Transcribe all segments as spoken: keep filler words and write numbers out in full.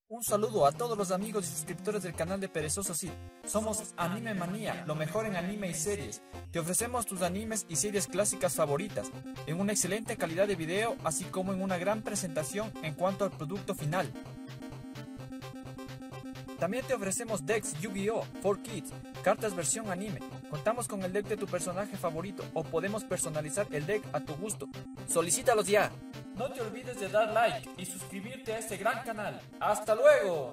Un saludo a todos los amigos y suscriptores del canal de Perezoso Cid. Somos Anime Manía, lo mejor en anime y series. Te ofrecemos tus animes y series clásicas favoritas, en una excelente calidad de video, así como en una gran presentación en cuanto al producto final. También te ofrecemos decks Yu-Gi-Oh! For Kids, cartas versión anime. Contamos con el deck de tu personaje favorito o podemos personalizar el deck a tu gusto. ¡Solicítalos ya! No te olvides de dar like y suscribirte a este gran canal. ¡Hasta luego!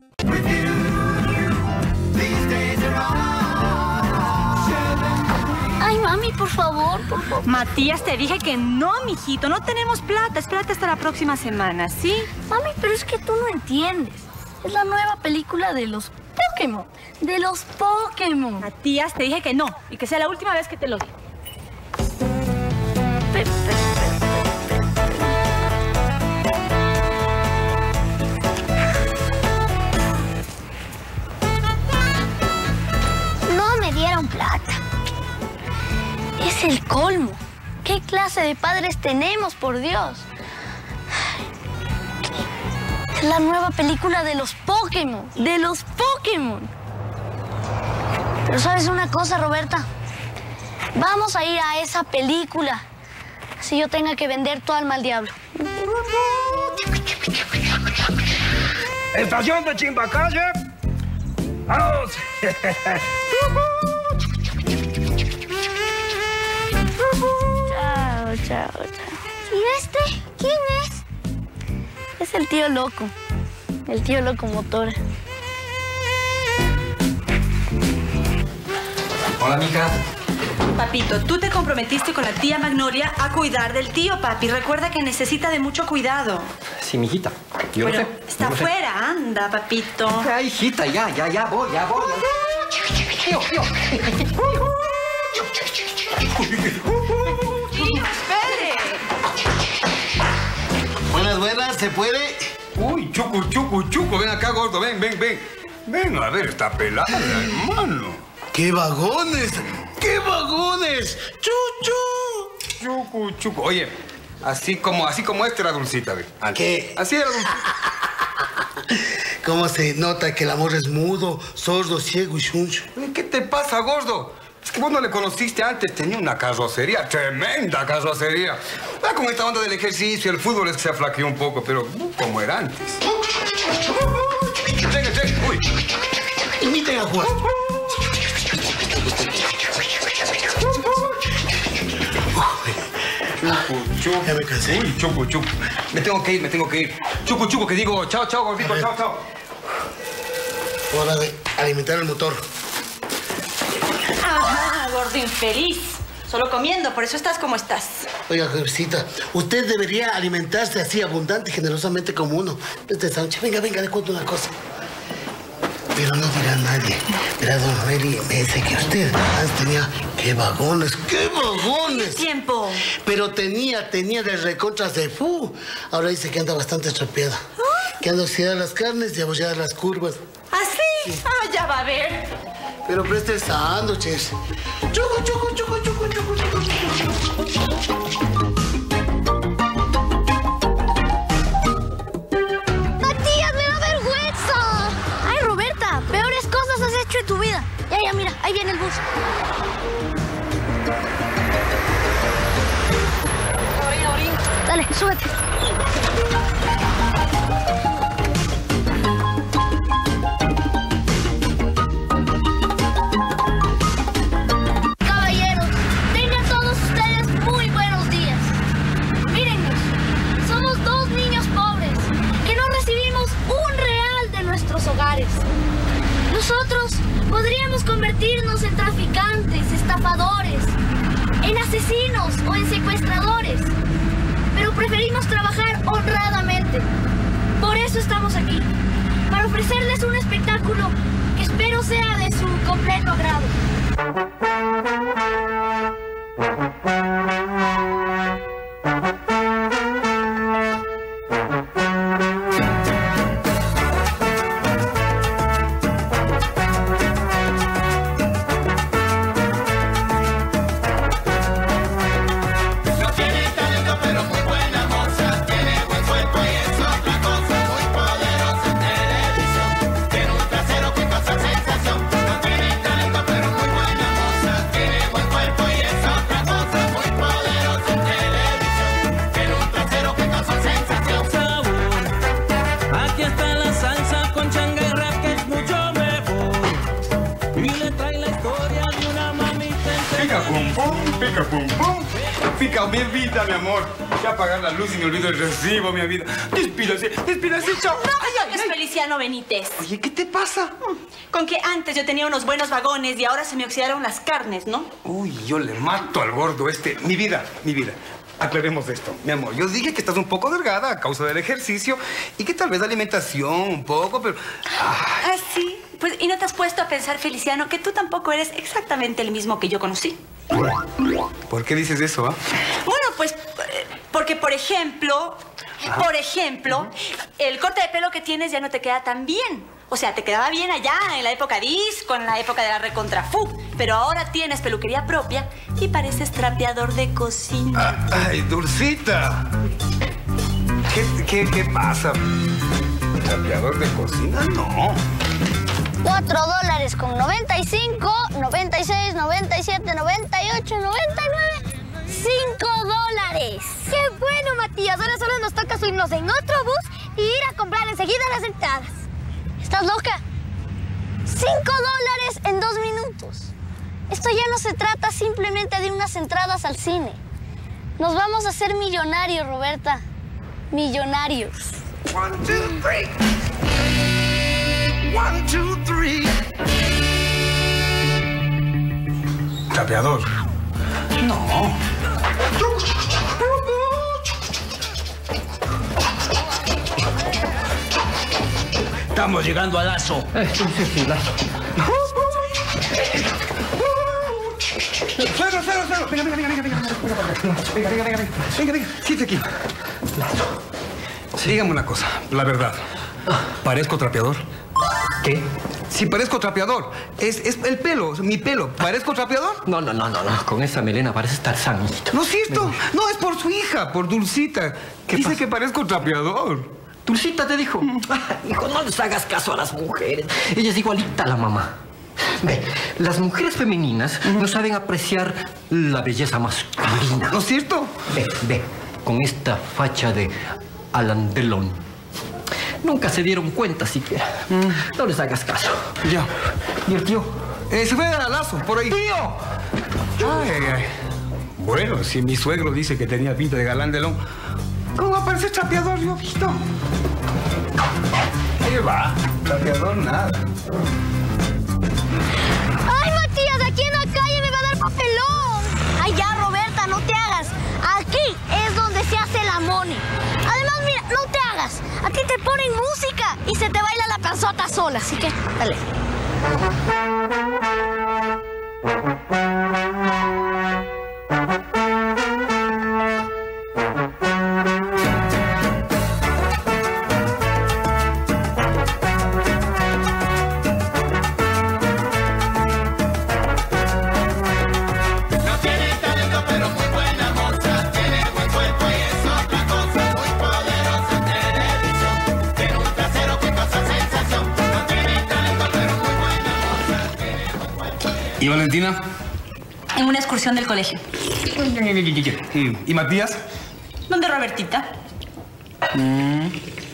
Ay, mami, por favor, por favor. Matías, te dije que no, mijito. No tenemos plata. Espérate hasta la próxima semana, ¿sí? Mami, pero es que tú no entiendes. Es la nueva película de los Pokémon. De los Pokémon. Matías, te dije que no. Y que sea la última vez que te lo digo. Pe- pe- pe- No me dieron plata. Es el colmo. ¿Qué clase de padres tenemos, por Dios? Es la nueva película de los Pokémon. De los Pokémon. Pero ¿sabes una cosa, Roberta? Vamos a ir a esa película. Si yo tenga que vender tu alma al diablo. Estación de Chimbacalle. Vamos. Chao, chao, chao. ¿Y este? ¿Quién es? Es el tío loco. El tío locomotora. Hola, mija. Papito, tú te comprometiste con la tía Magnolia a cuidar del tío, papi. Recuerda que necesita de mucho cuidado. Sí, mijita. Yo Pero lo sé. está yo lo sé. afuera, anda, papito. Ya, hijita, ya, ya, ya voy, ya voy. Tío, tío. Tío, espere. Buenas, buenas, ¿se puede? Uy, chucu, chucu, chucu. Ven acá, gordo. Ven, ven, ven. Ven, a ver, está pelada, hermano. ¡Qué vagones! ¡Qué vagones! ¡Chuchu! Chucu, chucu. Oye, así como, así como esta era dulcita, ve. ¿Qué? Así era dulcita. ¿Cómo se nota que el amor es mudo, sordo, ciego y chuncho? ¿Qué te pasa, gordo? Es que vos no le conociste antes. Tenía una carrocería, tremenda carrocería. Ah, con esta onda del ejercicio, el fútbol es que se aflaqueó un poco, pero uh, como era antes. Venga, venga, uy. Imiten a jugar. Chucu, chucu. Ya me cansé. Uy, chucu, chucu. Me tengo que ir, me tengo que ir. Chucu, chucu, que digo, chao, chao, gordito, chao, chao. Hora de alimentar el motor. Ajá, gordo infeliz. Solo comiendo, por eso estás como estás. Oiga, jefecita, usted debería alimentarse así abundante y generosamente como uno. Este Sánchez, venga, venga, le cuento una cosa. Pero no dirá a nadie. Verá, don Mary, me dice que usted antes tenía... ¡Qué vagones! ¡Qué vagones! Tiempo. Pero tenía, tenía de recontras de fu. Ahora dice que anda bastante estropeada. Que anda oxidada las carnes y abollada las curvas. ¿Así? Ah, ya va a ver. Pero preste sándwiches. Chucu, chucu, chucu, chucu, chucu, chucu, chucu. ¡Matías, me da vergüenza! Ay, Roberta, peores cosas has hecho en tu vida. Ya, ya, mira, ahí viene el bus. Orín, orín. Dale, súbete. Caballeros, tengan todos ustedes muy buenos días. Mírennos, somos dos niños pobres que no recibimos un real de nuestros hogares. Nosotros podríamos convertirnos en traficantes, estafadores, en asesinos o en secuestradores, pero preferimos trabajar honradamente. Por eso estamos aquí, para ofrecerles un espectáculo que espero sea de su completo agrado. No tiene talento, pero muy buena moza. Tiene buen cuerpo y es otra cosa. Muy poderosa. pum pum, pica pum pum. Pica mi vida, mi amor. Ya apagar la luz y me olvido el recibo, mi vida. Despídase, despídase, chao. No, ay, es Feliciano Benítez. Oye, ¿qué te pasa? Con que antes yo tenía unos buenos vagones y ahora se me oxidaron las carnes, ¿no? Uy, yo le mato al gordo este. Mi vida, mi vida. Aclaremos esto, mi amor. Yo dije que estás un poco delgada a causa del ejercicio y que tal vez la alimentación un poco, pero... Ay. Ah, sí. Pues, ¿y no te has puesto a pensar, Feliciano, que tú tampoco eres exactamente el mismo que yo conocí? ¿Por qué dices eso, ah? Bueno, pues, eh, porque, por ejemplo, Ajá. por ejemplo, el corte de pelo que tienes ya no te queda tan bien. O sea, te quedaba bien allá en la época disco, en la época de la recontrafu, pero ahora tienes peluquería propia y pareces trapeador de cocina. Ah, ¡Ay, Dulcita! ¿Qué, qué, qué pasa? ¿Trapeador de cocina? No. Cuatro dólares con noventa y cinco, noventa y seis, noventa y siete, noventa y ocho, noventa y nueve. ¡Cinco dólares! ¡Qué bueno, Matías! Ahora solo nos toca subirnos en otro bus y ir a comprar enseguida las entradas. ¿Estás loca? ¡Cinco dólares en dos minutos! Esto ya no se trata simplemente de unas entradas al cine. Nos vamos a hacer millonarios, Roberta. Millonarios. One, two, three. One, two, three. ¿Trapeador? No. Estamos llegando a Lazo. Eh, sí, sí, sí, Lazo. Suegro, suegro, suegro. Venga, venga, venga, venga, venga, venga, venga, venga, venga, venga, venga, siéntate aquí. Dígame una cosa, la verdad. ¿Parezco trapeador? ¿Qué? Sí, parezco trapeador. Es, es el pelo, mi pelo. ¿Parezco trapeador? No, no, no, no, no. Con esa melena pareces Tarzán, hijito. No es cierto. No, es por su hija, por Dulcita. ¿Qué dice pasa? Que parezco trapeador. Dulcita te dijo. Hijo, no les hagas caso a las mujeres. Ella es igualita a la mamá. Ve, las mujeres femeninas uh-huh. no saben apreciar la belleza masculina. ¿No es cierto? Ve, ve, con esta facha de Alain Delon. Nunca se dieron cuenta siquiera. Mm. No les hagas caso. Ya. ¿Y el tío? Eh, se fue a Lazo, por ahí. ¡Tío! Ay, ay, ay. Bueno, si mi suegro dice que tenía pinta de galán de Delon, ¿cómo va a parecer trapeador? Yo he visto. Ahí va. Trapeador, nada. ¡Ay, Matías! Aquí en la calle me va a dar papelón. ¡Ay, ya, Roberta! No te hagas. Aquí es donde se hace la moni. Además, mira, no te hagas. A ti te ponen música y se te baila la panzota sola. Así que, dale. ¿Y Valentina? En una excursión del colegio. ¿Y, y Matías? ¿Dónde Robertita? Mm.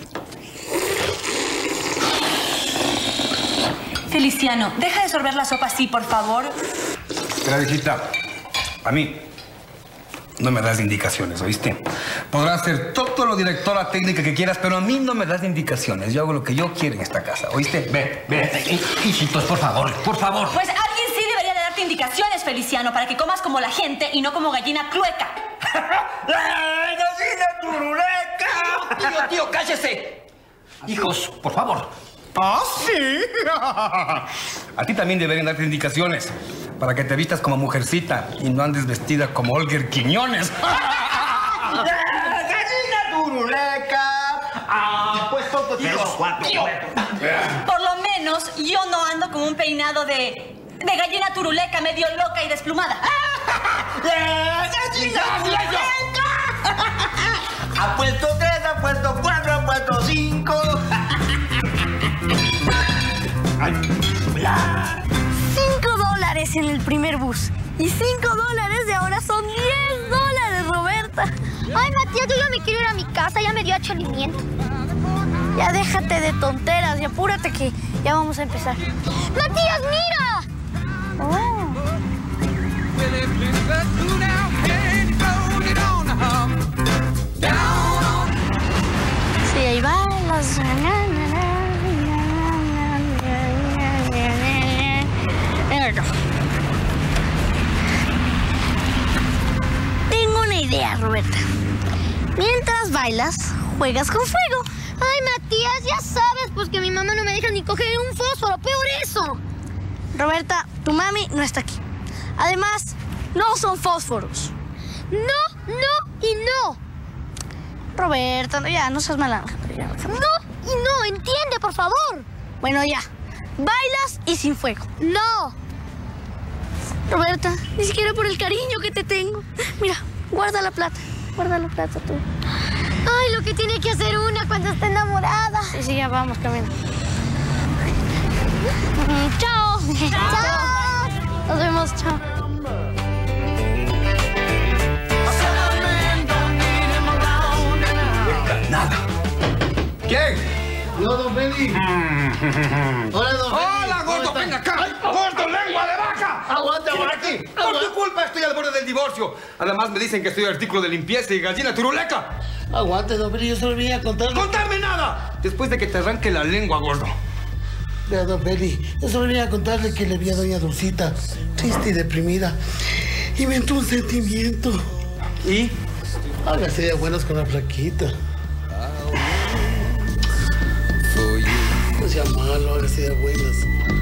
Feliciano, deja de sorber la sopa así, por favor. Espera, viejita. A mí no me das indicaciones, ¿oíste? Podrás ser todo lo directora técnica que quieras, pero a mí no me das indicaciones. Yo hago lo que yo quiero en esta casa, ¿oíste? Ve, ve. Hijitos, por favor, por favor. Pues alguien sí debería de darte indicaciones, Feliciano, para que comas como la gente y no como gallina clueca. ¡Gallina turuleca! Tío, tío, cállese. Hijos, por favor. ¿Ah, sí? A ti también deberían darte indicaciones para que te vistas como mujercita y no andes vestida como Olger Quiñones. ¡Gallina turuleca! ¡Ah, pues tonto, tío! Tío. Por lo menos yo no ando con un peinado de... de gallina turuleca medio loca y desplumada. ¡Gallina turuleca! Ha puesto tres, ha puesto cuatro, ha puesto cinco. Cinco dólares en el primer bus. Y cinco dólares de ahora son diez dólares, Roberta. Ay, Matías, yo ya me quiero ir a mi casa. Ya me dio acholimiento. Ya déjate de tonteras y apúrate que ya vamos a empezar. ¡Matías, mira! Oh. Billy Blue, but who now can you roll it on the hum? Down on. Sí, ahí va las... Tengo una idea, Roberta. Mientras bailas, juegas con fuego. Ay, Matías, ya sabes, pues que mi mamá no me deja ni coger un fósforo, peor eso. Roberta, tu mami no está aquí. Además, no son fósforos. No, no y no. Roberta, no, ya, no seas mala. No y no, entiende, por favor. Bueno, ya. Bailas y sin fuego. No. Roberta, ni siquiera por el cariño que te tengo. Mira, guarda la plata. Guarda la plata tú. Ay, lo que tiene que hacer una cuando está enamorada. Sí, sí, ya vamos, camino. Mm, chao. Chao. Nos vemos, chao. Nada. ¿Quién? No, don Feli. Hola, don Feli. ¡Hola, gordo! ¡Ven acá! ¡Gordo, lengua de vaca! Aguanta, ¡Por aguanta. aquí! ¡Por tu culpa estoy al borde del divorcio! Además me dicen que estoy artículo de limpieza y gallina turuleca. Aguante, don Feli, yo solo venía a contarle. ¡Contarme nada! Después de que te arranque la lengua, gordo. Vea, don Feli, yo solo venía a contarle que le vi a doña Dulcita, triste y deprimida. Y me entró un sentimiento. ¿Y? Hágase de buenas con la flaquita. No sea malo, hágase de buenas.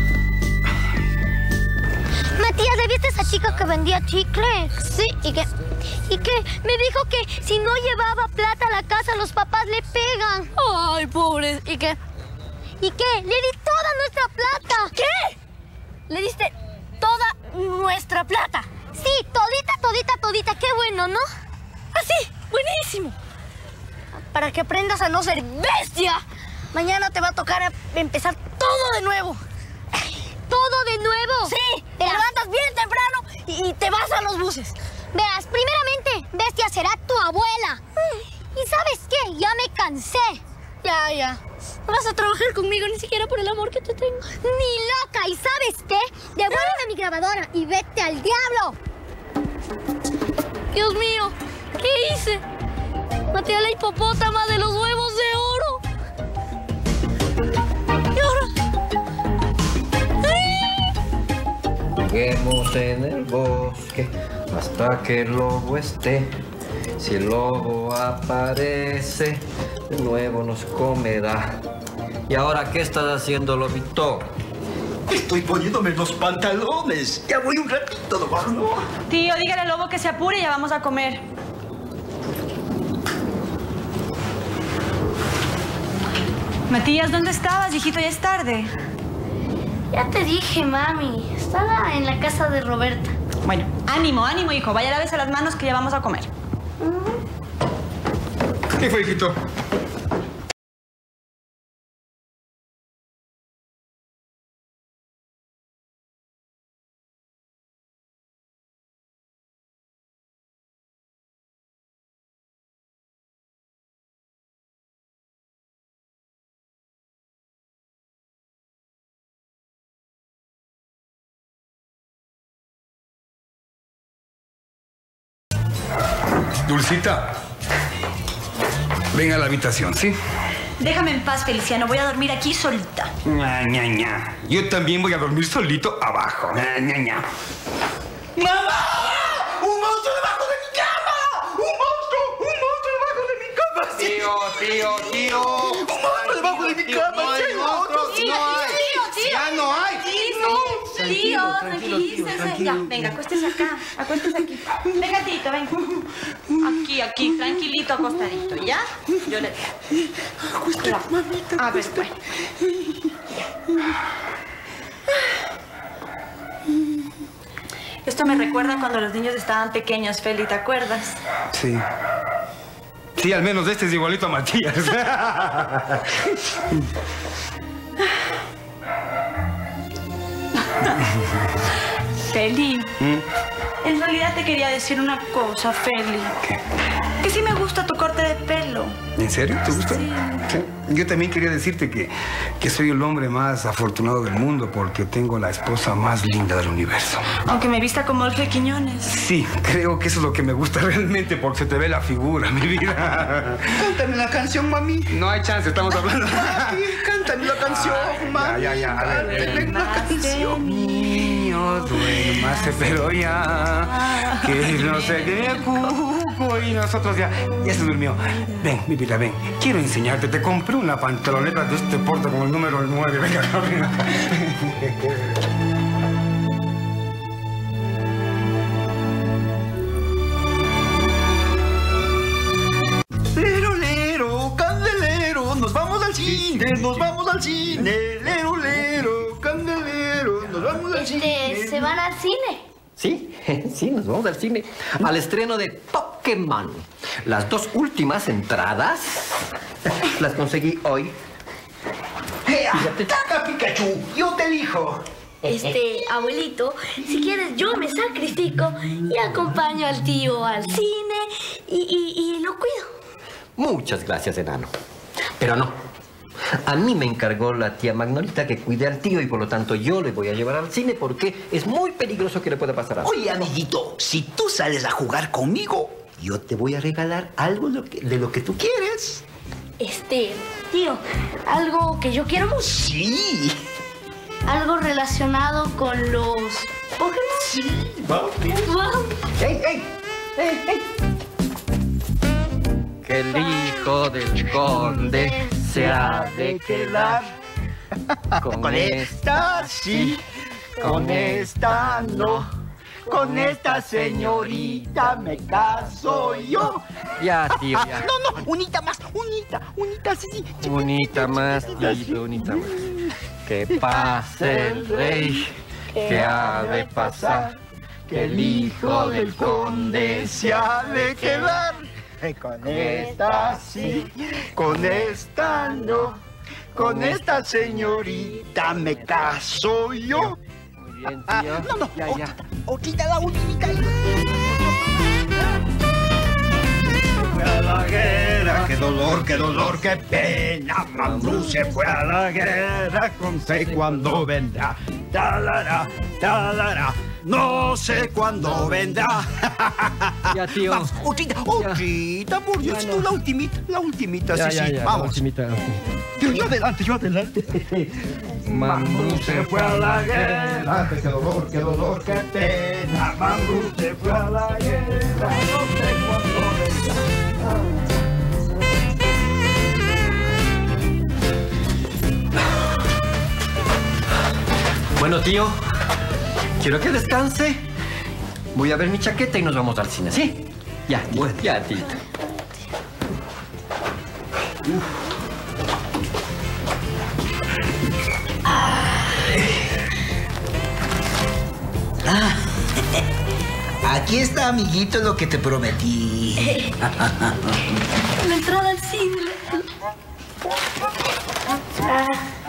Matías, ¿le viste a esa chica que vendía chicle? Sí, y que, y que me dijo que si no llevaba plata a la casa, los papás le pegan. Ay, pobre. ¿Y qué? ¿Y qué? Le di toda nuestra plata. ¿Qué? Le diste toda nuestra plata. Sí, todita, todita, todita. Qué bueno, ¿no? Ah, sí, buenísimo. Para que aprendas a no ser bestia. Mañana te va a tocar empezar todo de nuevo. ¿Todo de nuevo? Sí. Te levantas bien temprano y, y te vas a los buses. Veas, primeramente, bestia será tu abuela. ¿Y sabes qué? Ya me cansé. Ya, ya. No vas a trabajar conmigo ni siquiera por el amor que te tengo. Ni loca. ¿Y sabes qué? Devuélveme mi grabadora y vete al diablo. Dios mío, ¿qué hice? Maté a la hipopótama de los huevos de oro. ¿Y ahora? Juguemos en el bosque hasta que el lobo esté. Si el lobo aparece, de nuevo nos comerá. ¿Y ahora qué estás haciendo, lobito? Estoy poniéndome los pantalones. Ya voy un ratito nomás, ¿no? Tío, dígale al lobo que se apure y ya vamos a comer. Matías, ¿dónde estabas, hijito? Ya es tarde. Ya te dije, mami. Estaba en la casa de Roberta. Bueno, ánimo, ánimo, hijo. Vaya, lávese las manos que ya vamos a comer. ¿Qué fue, hijito? Dulcita, ven a la habitación, ¿sí? Déjame en paz, Feliciano. Voy a dormir aquí solita. Ña, ña, ña. Yo también voy a dormir solito abajo. Ña, ña, ña. ¡Mamá! ¡Un monstruo debajo de mi cama! ¡Un monstruo! ¡Un monstruo debajo de mi cama! ¡Sí! Tío, tío, tío. ¡Un monstruo debajo de mi cama! No hay ¡Sí, monstruos, monstruo! no hay. ¡Ya no hay! Tío, tranquilícese. Ya, venga, acuéstese acá. Acuéstese aquí. Venga, Tito, venga. Aquí, aquí, tranquilito, acostadito, ¿ya? Yo le... Acuéstate, mamita. A ver, bueno. Esto me recuerda cuando los niños estaban pequeños, Feli, ¿te acuerdas? Sí. Sí, al menos este es igualito a Matías. Feli, ¿Mm? en realidad te quería decir una cosa, Feli. ¿Qué? Que sí me gusta tu corte de pelo. ¿En ¿En serio? ¿Te gusta? Sí. Sí. Yo también quería decirte que, que soy el hombre más afortunado del mundo porque tengo la esposa más linda del universo. Aunque me vista como Olga Quiñones. Sí, creo que eso es lo que me gusta realmente porque se te ve la figura, mi vida. Cántame la canción, mami. No hay chance, estamos hablando. Papi, cántame la canción, mami. Ya, ya, ya. A ver, Cántame la canción. Niño, duérmase, pero ya. Que no sé qué cuco y nosotros ya. Ya se durmió. Ven, mi vida, ven. Quiero enseñarte. Te compré una pantaloneta de este porte con el número nueve. Venga, ven acá. Lero, lero, candelero, nos vamos al cine, nos vamos al cine. Lero, lero, candelero, nos vamos al cine. Este, ¿se van al cine? Sí, sí, nos vamos al cine. Al estreno de Pokémon. Las dos últimas entradas las conseguí hoy. ¡Ea! ¡Taca, Pikachu! Yo te elijo. Este, abuelito, si quieres yo me sacrifico y acompaño al tío al cine y, y, y lo cuido. Muchas gracias, enano. Pero no. A mí me encargó la tía Magnolita que cuide al tío y por lo tanto yo le voy a llevar al cine porque es muy peligroso que le pueda pasar algo. Oye, amiguito, si tú sales a jugar conmigo, yo te voy a regalar algo de lo que, de lo que tú quieres. Este, tío, algo que yo quiero mucho. Sí. Algo relacionado con los Pokémon. Sí, vamos. Wow. ¡Ey, ey! ¡Ey, ey! Que el hijo del conde se ha de quedar con, Con esta sí, con esta no. Con esta señorita me caso yo. Ya, tío, ya. No, no, unita más, unita, unita, sí, sí. Unita más, tío, unita más. Que pase el rey, que ha de pasar, que el hijo del conde se ha de quedar. Con esta sí, con esta no. Con esta señorita me caso yo. Muy bien, Ah, tío. no, no, Ya, otra, ya. otrita, la ultimita. Fue a la guerra, qué dolor, qué dolor, qué pena. Mambrú se fue a la guerra, no sé cuándo vendrá. Talara, talara, no sé cuándo vendrá. Ya, tío. Vamos, otrita, otrita, por Dios, Ya tú no. la ultimita, la ultimita, Ya, sí, ya, sí, ya, vamos. la ultimita. Yo, yo adelante, yo adelante. Mambrú se fue a la guerra, qué dolor, qué dolor, qué pena. Mambrú se fue a la guerra, no sé cuándo vendrá. Bueno, tío, quiero que descanse. Voy a ver mi chaqueta y nos vamos al cine, ¿sí? Ya, bueno, ya, tío. Aquí está, amiguito, lo que te prometí. La entrada al cine. Ah,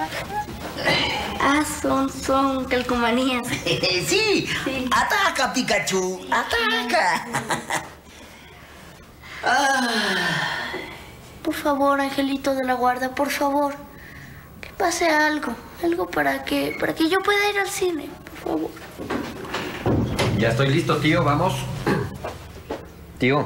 ah, son, son calcomanías. Sí, Sí. ataca, Pikachu, ataca. Por favor, angelito de la guarda, por favor. Que pase algo. Algo para que, para que yo pueda ir al cine, por favor. Ya estoy listo, tío, vamos. Tío.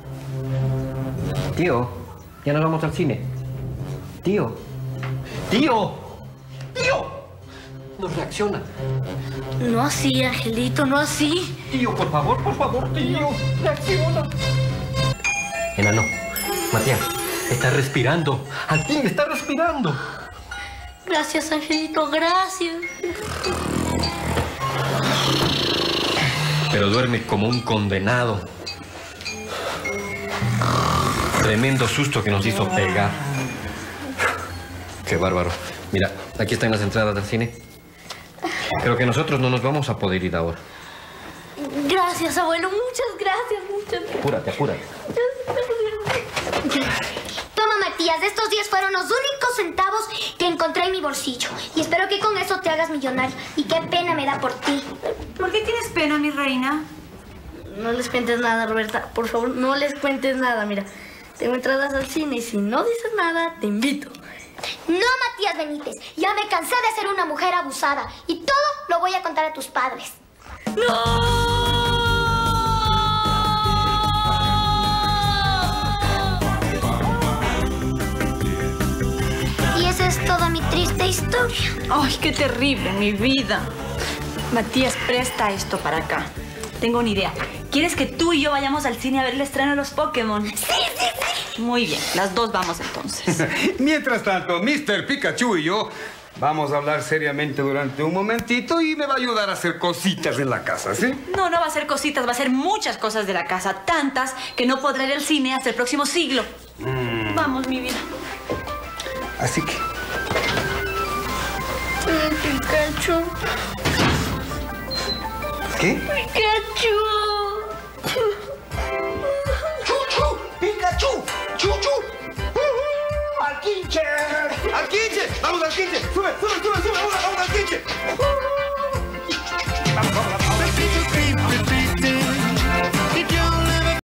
Tío, ya nos vamos al cine. Tío. Tío. Tío. No reacciona. No así, angelito, no así. Tío, por favor, por favor, tío. Reacciona. Enano, Matías, está respirando. Al fin está respirando. Gracias, angelito, gracias. Pero duerme como un condenado. Tremendo susto que nos hizo pegar. Qué bárbaro. Mira, aquí están las entradas del cine. Creo que nosotros no nos vamos a poder ir ahora. Gracias, abuelo, muchas gracias, muchas gracias. Apúrate, apúrate. Toma, Matías, estos diez fueron los únicos centavos que encontré en mi bolsillo. Y espero que con eso te hagas millonario. Y qué pena me da por ti. ¿Por qué tienes pena, mi reina? No les cuentes nada, Roberta. Por favor, no les cuentes nada, mira. tengo entradas al cine y si no dices nada, te invito. No, Matías Benítez. Ya me cansé de ser una mujer abusada. Y todo lo voy a contar a tus padres. ¡No! Y esa es toda mi triste historia. Ay, qué terrible, mi vida. Matías, presta esto para acá. Tengo una idea. ¿Quieres que tú y yo vayamos al cine a ver el estreno de los Pokémon? Sí, sí, sí. Muy bien, las dos vamos entonces. Mientras tanto, mister Pikachu y yo vamos a hablar seriamente durante un momentito y me va a ayudar a hacer cositas en la casa, ¿sí? No, no va a ser cositas, va a ser muchas cosas de la casa. Tantas que no podré ir al cine hasta el próximo siglo. Mm. Vamos, mi vida. Así que... Pikachu. ¿Qué? Pikachu. ¡Chuchu! ¡Pikachu! ¡Chuchu! ¡Al quinche! ¡Al quinche! ¡Vamos al quinche! ¡Sube, sube, sube, sube! ¡Vamos, vamos al quinche!